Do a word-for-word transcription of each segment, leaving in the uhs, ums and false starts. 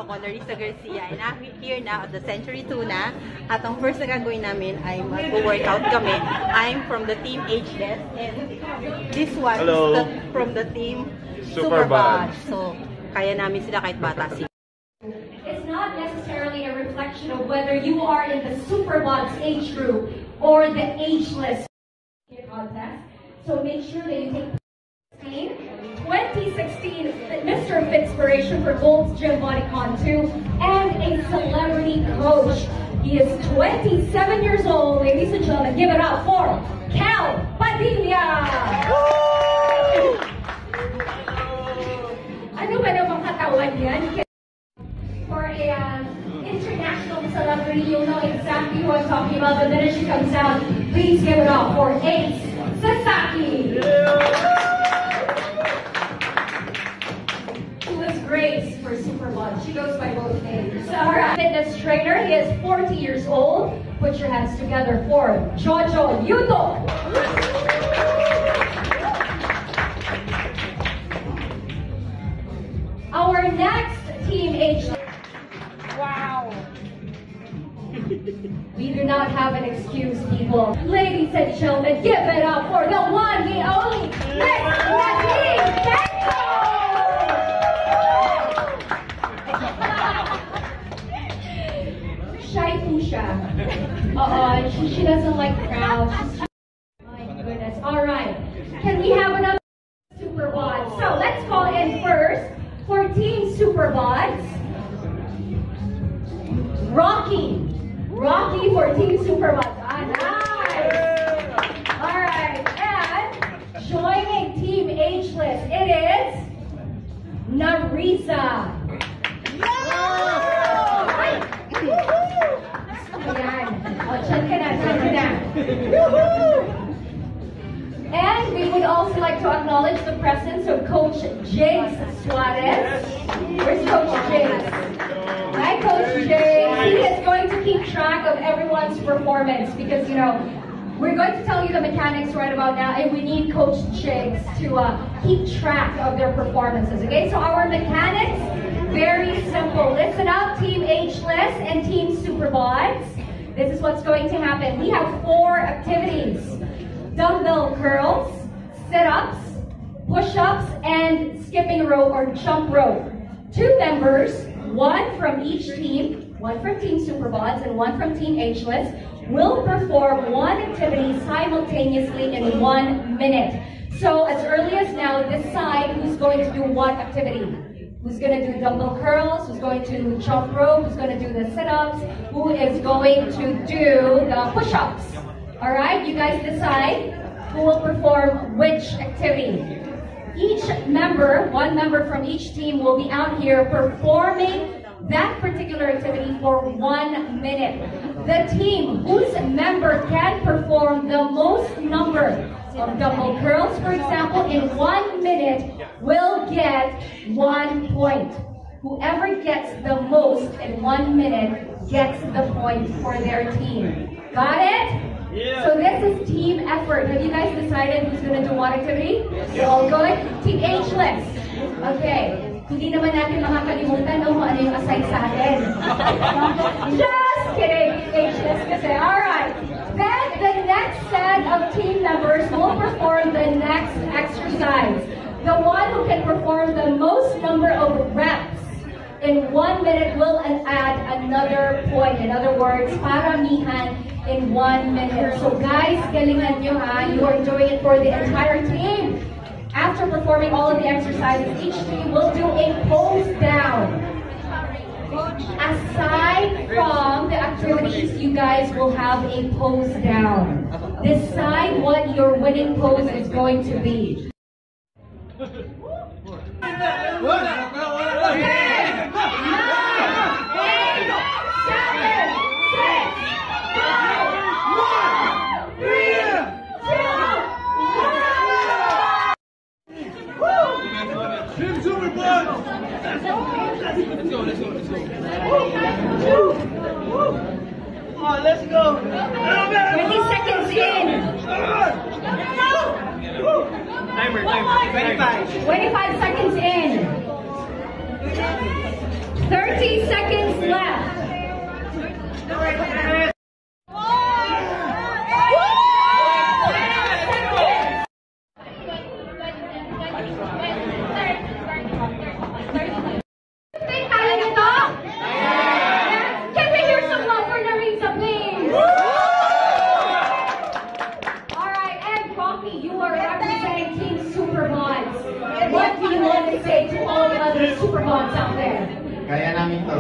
ako, Larissa Garcia, and I'm here now at the Century Tuna. At ang first na gagawin namin ay mag-workout kami. I'm from the team Ageless, and this one Hello. is the, from the team Superbad. So, kaya namin sila kahit bata sila. It's not necessarily a reflection of whether you are in the Superbad's age group or the Ageless contest. So make sure that you take twenty sixteen Mister Fitspiration for Gold's Gym Bodycon two and a celebrity coach. He is twenty-seven years old. Ladies and gentlemen, give it up for Cal Padilla! Ano ba namang katawan yan? For a uh, international celebrity, you'll know exactly who I'm talking about. The minute she comes out, please give it up for Ace Sasaki! Who is Grace for Superbad? She goes by both names. Alright, fitness trainer. He is forty years old. Put your hands together for Jojo Yuto! Our next team age. Wow. We do not have an excuse, people. Ladies and gentlemen, give it up for the one, the only, Miss Nadine Bento! Shy po siya. Uh-oh, she, she doesn't like crowds. My goodness. All right. Can we have another Superbad? So let's call in first for Team Superbad. Rocky. Rocky for Team Superbad. Ah, nice. All right. And joining Team Ageless, it is Narisa. Ayan. O, chan ka na, chan ka na. And we would also like to acknowledge the presence of Coach James Suarez. Where's Coach James? Hi, Coach James. He is going to keep track of everyone's performance because, you know, we're going to tell you the mechanics right about now, and we need Coach James to uh, keep track of their performances. Okay, so our mechanics, very simple. Listen up, Team Ageless and Team Superbods. This is what's going to happen. We have four activities. Dumbbell curls, sit-ups, push-ups, and skipping rope or jump rope. Two members, one from each team, one from Team Superbods and one from Team Ageless, will perform one activity simultaneously in one minute. So as early as now, decide who's going to do what activity. Who's going to do dumbbell curls, who's going to jump rope, who's going to do the sit-ups, who is going to do the push-ups. All right, you guys decide who will perform which activity. Each member, one member from each team will be out here performing that particular activity for one minute. The team whose member can perform the most number of dumbbell curls, for example, in one minute will get one point. Whoever gets the most in one minute gets the point for their team. Got it? Yeah. So this is team effort. Have you guys decided who's going to do what activity? Yeah. All good? Team Ageless. Okay. Hindi naman natin makakalimutan no, kung ano yung assign sa atin. Just kidding, Ageless kasi. Alright. Then the next set of team members will perform the next exercise. The one who can perform the most number of reps in one minute will add another point. In other words, paramihan in one minute. So guys, galingan nyo ha. You are doing it for the entire team. After performing all of the exercises, each team will do a pose down. Aside from the activities, you guys will have a pose down. Decide what your winning pose is going to be. Let's go, let's go, let's go. Come on, let's go. twenty seconds in. Timer, timer. twenty-five. twenty-five seconds in. thirty seconds left. Can we hear some love for Narisa, please? Alright, and Rocky, you are representing Team Supermods. What do you want to say to all the other Supermods out there? Kaya namin to.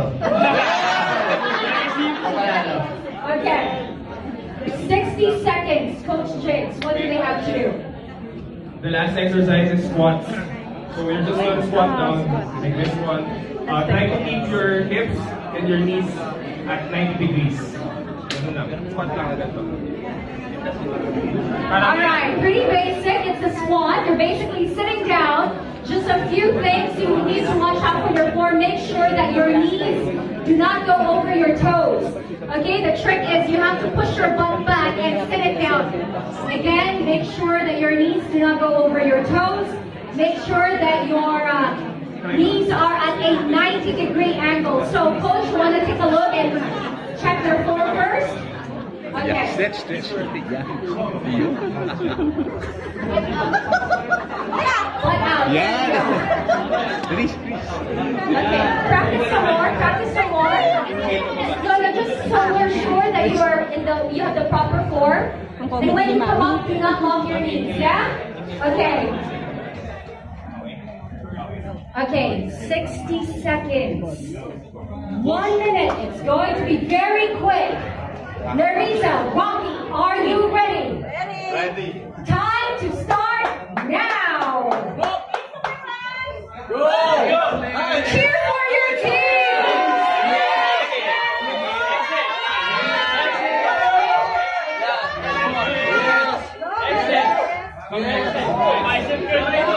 Okay. sixty seconds, Coach Jakes. What do they have to do? The last exercise is squats. So we're just going to squat down like this one. Uh, try to keep your hips and your knees at ninety degrees. Squat lang agad to. Alright, pretty basic. It's a squat. You're basically sitting down. Just a few things you need to watch out for your form. Make sure that your knees do not go over your toes. Okay, the trick is you have to push your butt back and sit it down. Again, make sure that your knees do not go over your toes. Make sure that your uh, knees are at a ninety degree angle. So, coach, you want to take a look and check their form first? Okay. Yeah, stretch, stretch. Yeah. You? What out? Yeah. Please, please. Okay, practice some more, practice some more. No, no, just so we're sure that you are in the, you have the proper form. And when you come up, do not lock your knees, yeah? Okay. Okay, sixty seconds. One minute, it's going to be very quick. Narisa, Rocky, are you ready? Ready. Time to start now. Go! Go! Cheer for your team! Exit! Exit!